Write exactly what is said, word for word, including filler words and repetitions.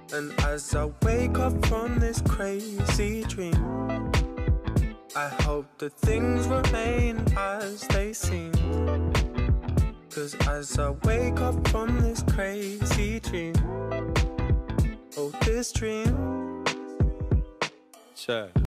And as I wake up from this crazy dream, I hope that things remain as they seem. Cause as I wake up from this crazy dream, oh this dream, Check.